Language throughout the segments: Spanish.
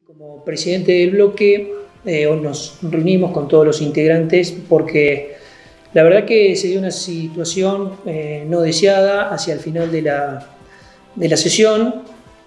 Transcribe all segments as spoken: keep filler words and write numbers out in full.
Como presidente del bloque, eh, hoy nos reunimos con todos los integrantes porque la verdad que se dio una situación eh, no deseada hacia el final de la, de la sesión,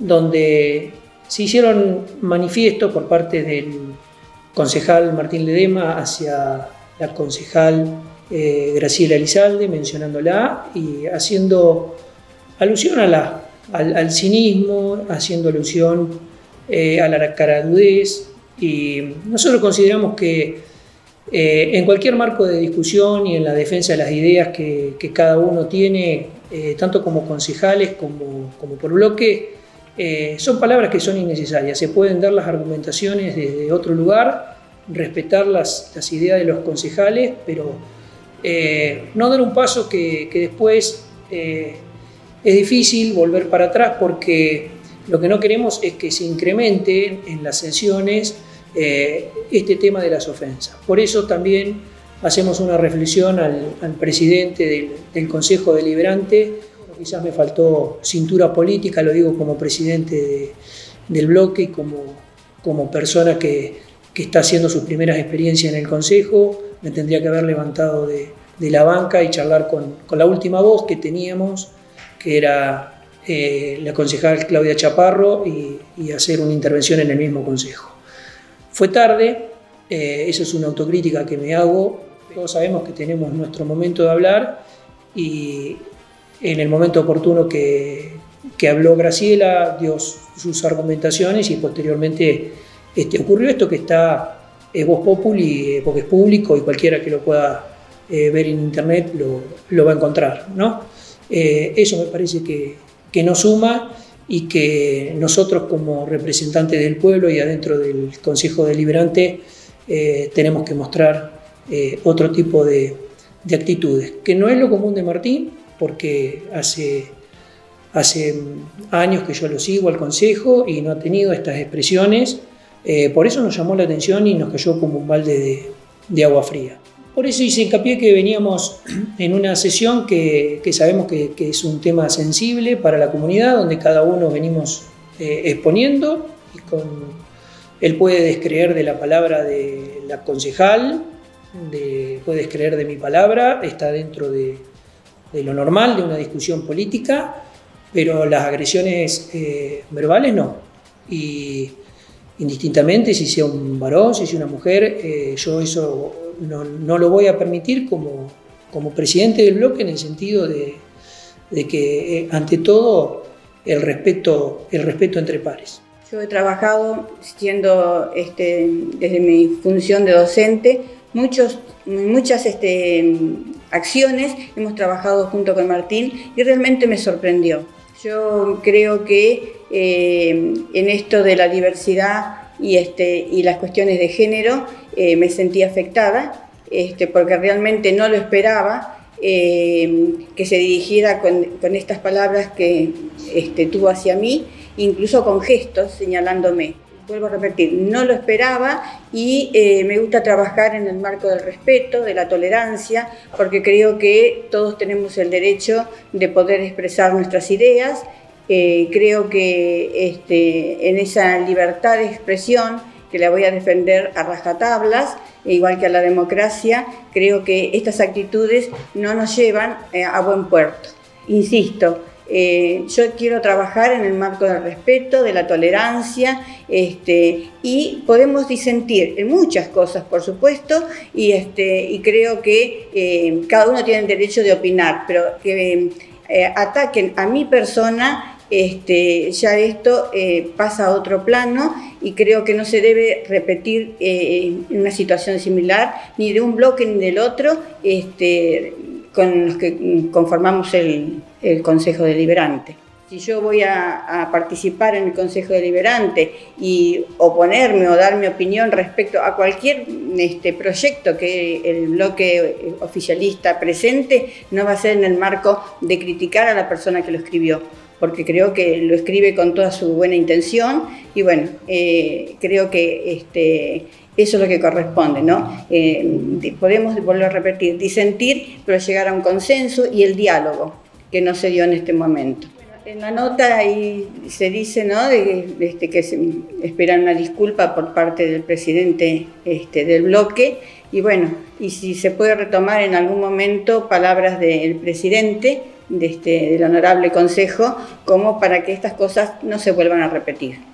donde se hicieron manifiestos por parte del concejal Martín Ledema hacia la concejal eh, Graciela Elizalde, mencionándola y haciendo alusión a la, al, al cinismo, haciendo alusión Eh, a la caradudez, y nosotros consideramos que eh, en cualquier marco de discusión y en la defensa de las ideas que, que cada uno tiene, eh, tanto como concejales como, como por bloque, eh, son palabras que son innecesarias. Se pueden dar las argumentaciones desde otro lugar, respetar las, las ideas de los concejales, pero eh, no dar un paso que, que después eh, es difícil volver para atrás, porque lo que no queremos es que se incremente en las sesiones eh, este tema de las ofensas. Por eso también hacemos una reflexión al, al presidente del, del Consejo Deliberante. Quizás me faltó cintura política, lo digo como presidente de, del bloque y como, como persona que, que está haciendo sus primeras experiencias en el Consejo. Me tendría que haber levantado de, de la banca y charlar con, con la última voz que teníamos, que era Eh, la concejal Claudia Chaparro, y, y hacer una intervención en el mismo consejo. Fue tarde, eh, eso es una autocrítica que me hago. Todos sabemos que tenemos nuestro momento de hablar, y en el momento oportuno que, que habló Graciela dio sus argumentaciones, y posteriormente este, ocurrió esto que está es Voz Populi, eh, porque es público y cualquiera que lo pueda eh, ver en internet lo, lo va a encontrar, ¿no? Eh, eso me parece que que nos suma, y que nosotros como representantes del pueblo y adentro del Consejo Deliberante eh, tenemos que mostrar eh, otro tipo de, de actitudes, que no es lo común de Martín, porque hace, hace años que yo lo sigo al Consejo y no ha tenido estas expresiones, eh, por eso nos llamó la atención y nos cayó como un balde de, de agua fría. Por eso hice hincapié que veníamos en una sesión que, que sabemos que, que es un tema sensible para la comunidad, donde cada uno venimos eh, exponiendo, y con, él puede descreer de la palabra de la concejal, de, puede descreer de mi palabra, está dentro de, de lo normal, de una discusión política, pero las agresiones eh, verbales no. Y indistintamente si sea un varón, si sea una mujer, eh, yo eso No, no lo voy a permitir como, como presidente del bloque, en el sentido de, de que eh, ante todo el respeto, el respeto entre pares. Yo he trabajado siendo, este, desde mi función de docente, muchos, muchas este, acciones hemos trabajado junto con Martín, y realmente me sorprendió. Yo creo que eh, en esto de la diversidad y, este, y las cuestiones de género eh, me sentí afectada, este, porque realmente no lo esperaba, eh, que se dirigiera con, con estas palabras que este, tuvo hacia mí, incluso con gestos señalándome. Vuelvo a repetir, no lo esperaba, y eh, me gusta trabajar en el marco del respeto, de la tolerancia, porque creo que todos tenemos el derecho de poder expresar nuestras ideas. Eh, creo que este, en esa libertad de expresión, que la voy a defender a rajatablas, igual que a la democracia, creo que estas actitudes no nos llevan eh, a buen puerto. Insisto, eh, yo quiero trabajar en el marco del respeto, de la tolerancia, este, y podemos disentir en muchas cosas, por supuesto, y, este, y creo que eh, cada uno tiene el derecho de opinar, pero que eh, ataquen a mi persona, Este, ya esto eh, pasa a otro plano, y creo que no se debe repetir eh, una situación similar, ni de un bloque ni del otro, este, con los que conformamos el, el Consejo Deliberante. Si yo voy a, a participar en el Consejo Deliberante y oponerme o dar mi opinión respecto a cualquier este, proyecto que el bloque oficialista presente, no va a ser en el marco de criticar a la persona que lo escribió, porque creo que lo escribe con toda su buena intención, y bueno, eh, creo que este, eso es lo que corresponde, ¿no? Eh, podemos, volver a repetir, disentir, pero llegar a un consenso y el diálogo, que no se dio en este momento. En la nota ahí se dice, ¿no?, de, de este, que se esperan una disculpa por parte del presidente este, del bloque, y bueno, y si se puede retomar en algún momento palabras del presidente de este, del Honorable Consejo, como para que estas cosas no se vuelvan a repetir.